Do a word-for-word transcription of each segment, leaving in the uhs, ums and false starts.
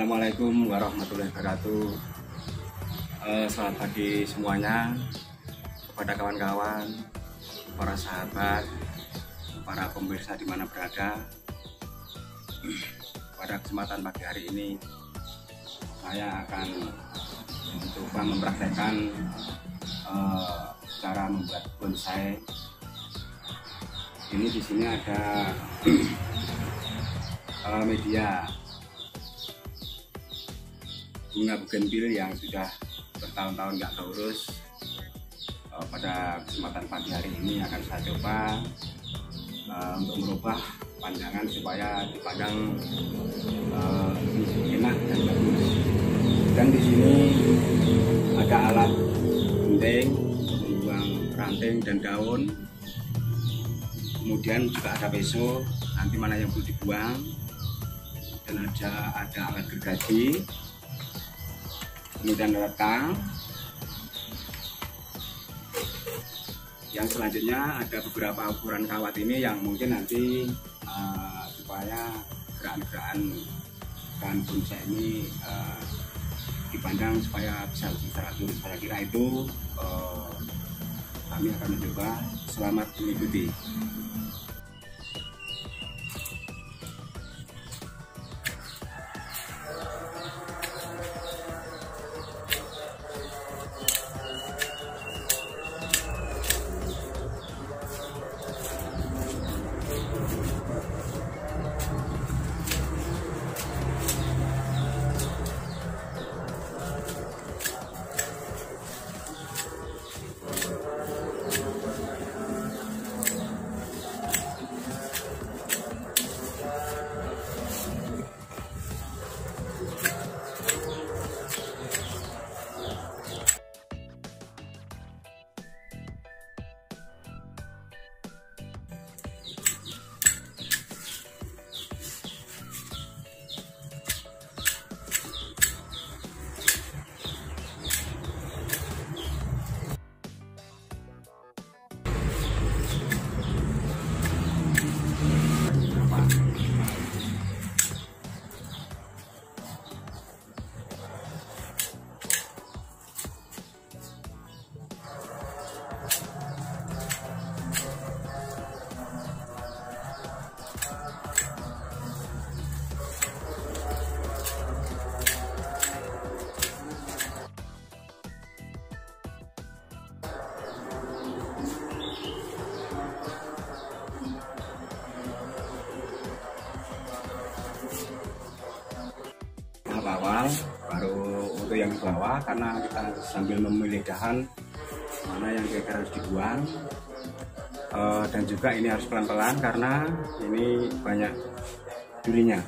Assalamualaikum warahmatullahi wabarakatuh. eh, Selamat pagi semuanya, kepada kawan-kawan, para sahabat, para pemirsa di mana berada. Pada kesempatan pagi hari ini saya akan mencoba mempraktekkan eh, cara membuat bonsai. Ini di sini ada eh, media bunga bougainville yang sudah bertahun-tahun nggak keurus. Uh, pada kesempatan pagi hari ini akan saya coba uh, untuk merubah pandangan supaya dipandang uh, enak dan bagus. Dan di sini ada alat gunting untuk membuang ranting dan daun. Kemudian juga ada peso, nanti mana yang perlu dibuang. Dan ada ada alat gergaji. Kemudian rekang. Yang selanjutnya ada beberapa ukuran kawat ini yang mungkin nanti uh, supaya gerakan-gerakan bahan bonsai ini uh, dipandang supaya bisa lebih teratur. Saya kira itu uh, kami akan mencoba. Selamat mengikuti. Awal baru untuk yang di bawah, karena kita sambil memilih dahan mana yang kira-kira harus dibuang. E, dan juga ini harus pelan-pelan karena ini banyak durinya.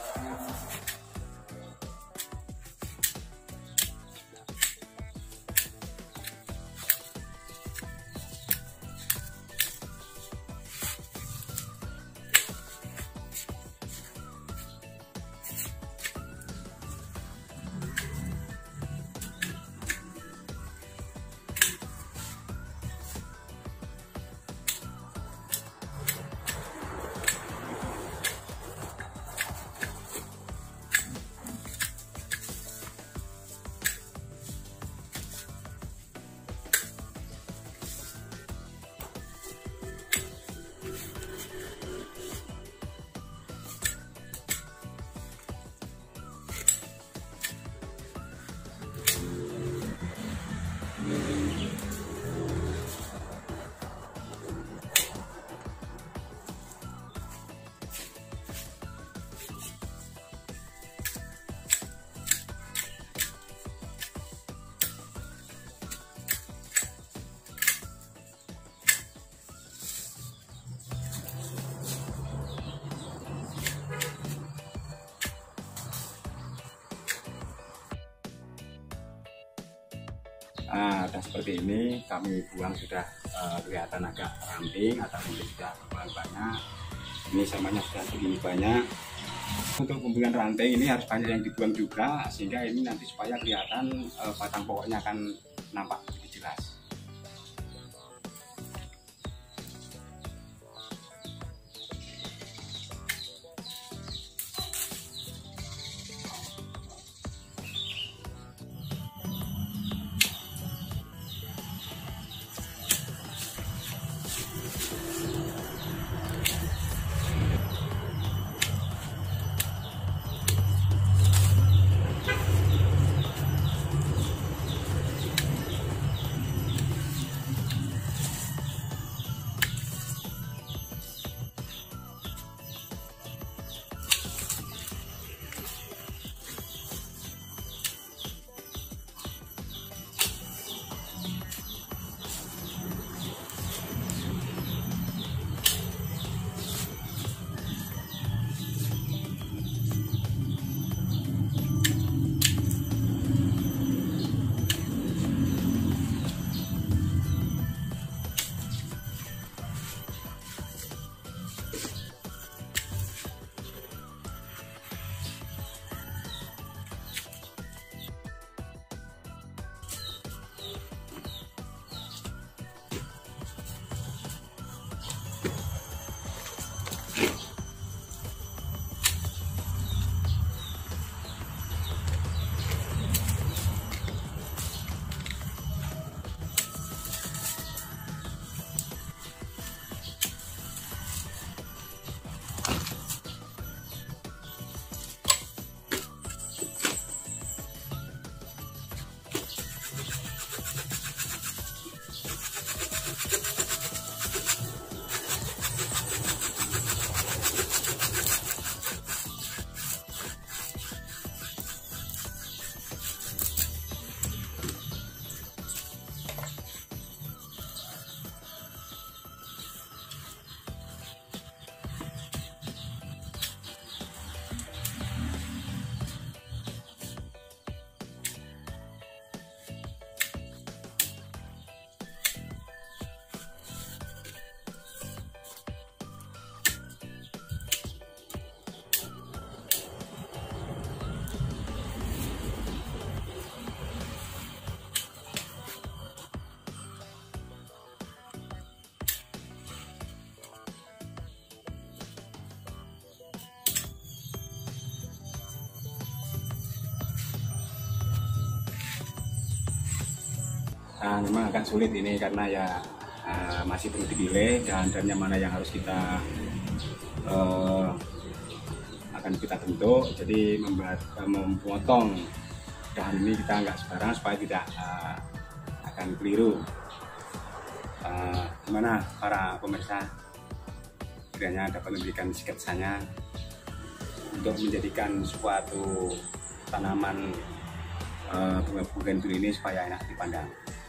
Nah, dan seperti ini kami buang sudah uh, kelihatan agak ramping atau mungkin sudah berbuang banyak. Ini samanya sudah segini banyak. Untuk pembuangan ranting ini harus banyak yang dibuang juga, sehingga ini nanti supaya kelihatan uh, batang pokoknya akan nampak lebih jelas. Nah, memang agak sulit ini karena ya uh, masih perlu dipilih dahan-dahannya mana yang harus kita uh, akan kita bentuk. Jadi membuat uh, memotong dahan ini kita nggak sembarang supaya tidak uh, akan keliru. Uh, gimana para pemirsa, kiranya dapat memberikan sketsanya untuk menjadikan suatu tanaman uh, bunga bougainville ini supaya enak dipandang.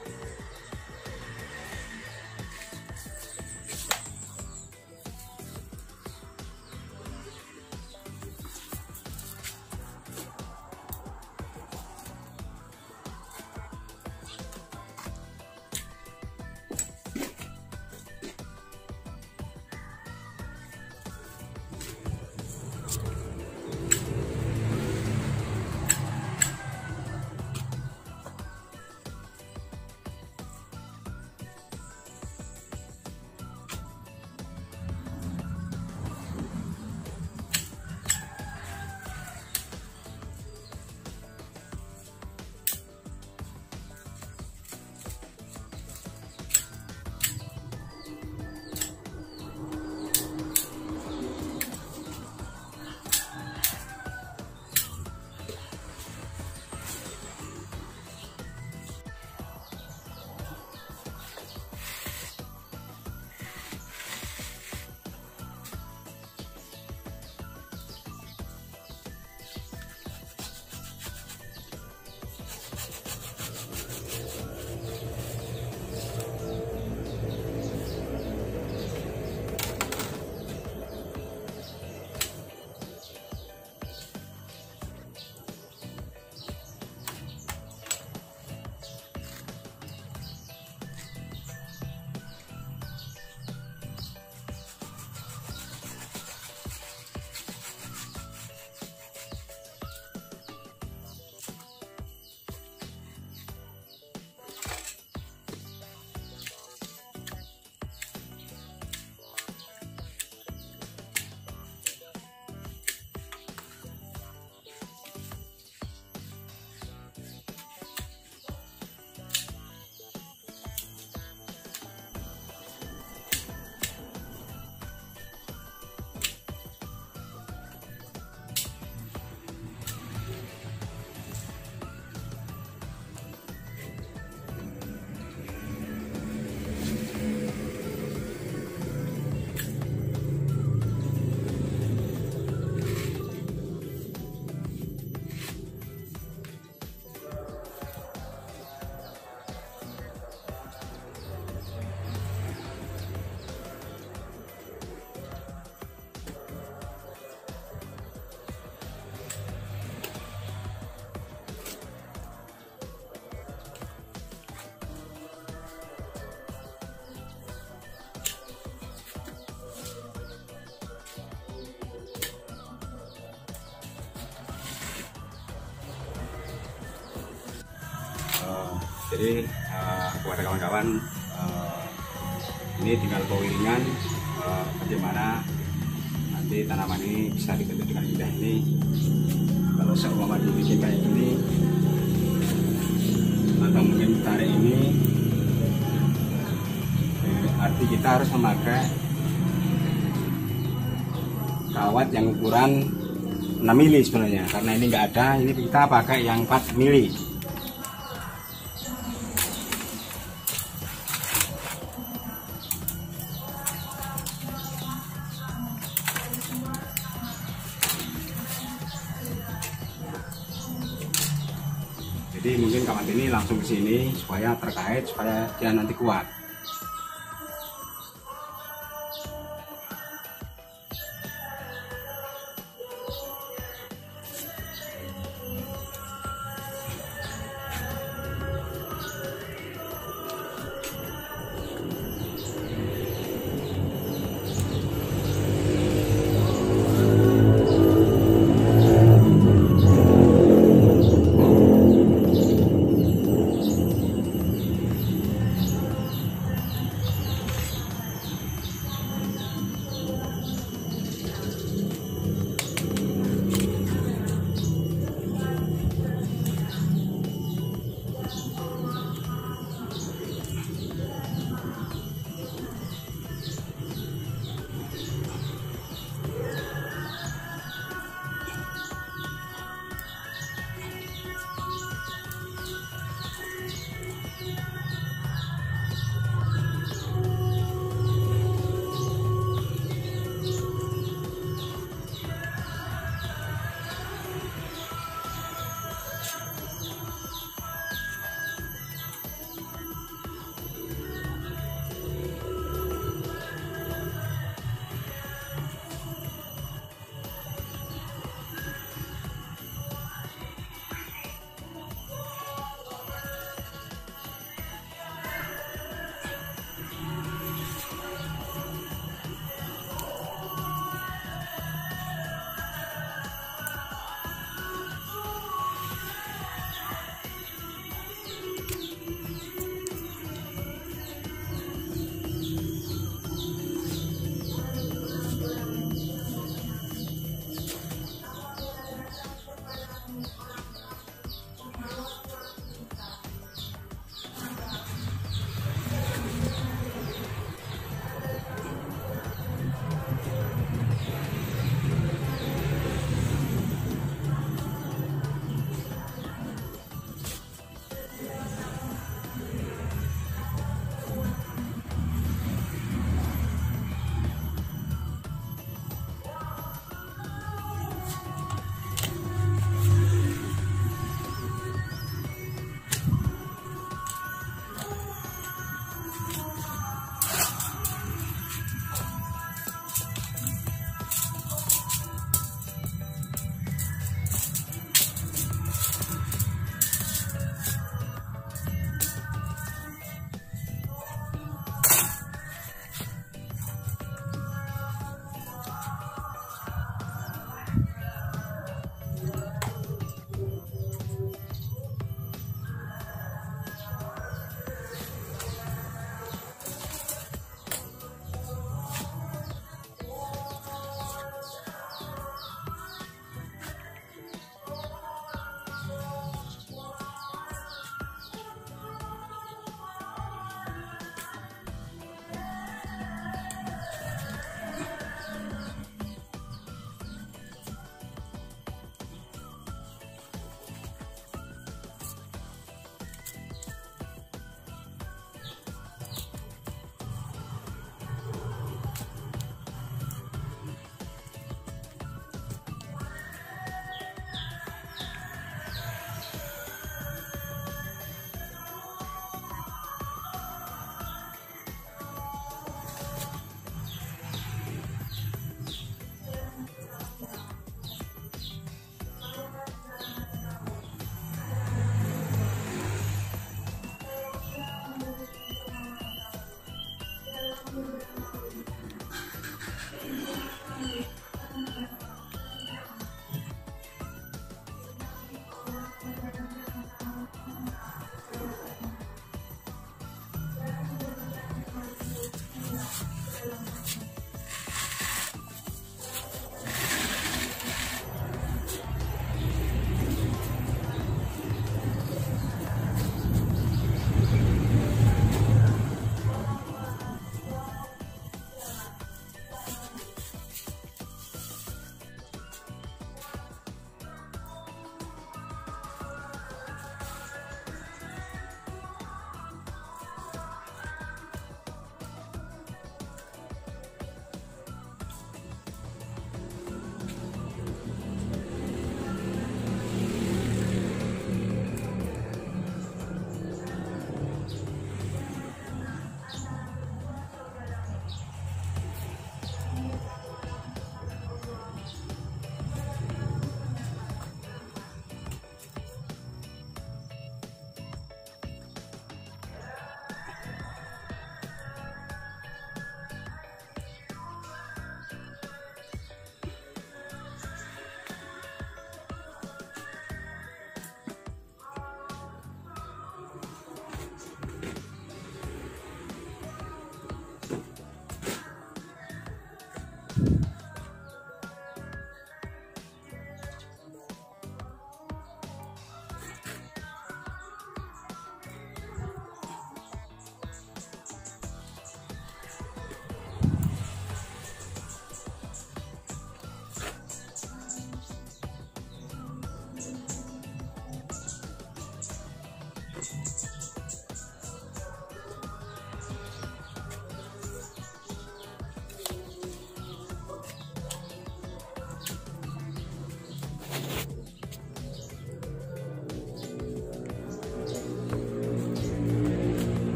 Jadi uh, kepada kawan-kawan, uh, ini tinggal pengiringan uh, bagaimana nanti tanaman ini bisa dibentuk dengan indah ini. Kalau seumpama dibikin kayak gini atau mungkin tarik ini, arti kita harus memakai kawat yang ukuran enam mili sebenarnya, karena ini nggak ada, ini kita pakai yang empat mili. Jadi mungkin kawan ini langsung ke sini supaya terkait, supaya dia nanti kuat.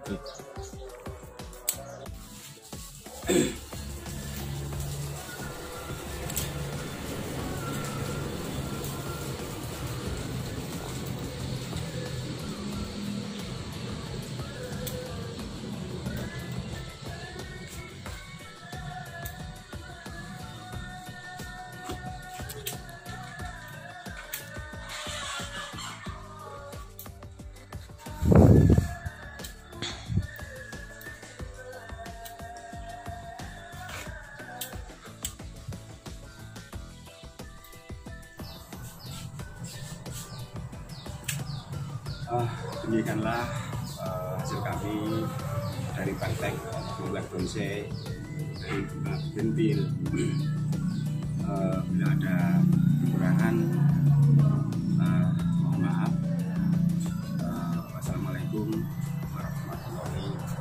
Uh, demikianlah uh, hasil kami dari praktek membuat bonsai dari bunga bugenvil. Uh, bila ada kekurangan, uh, mohon maaf. Uh, wassalamualaikum warahmatullahi wabarakatuh.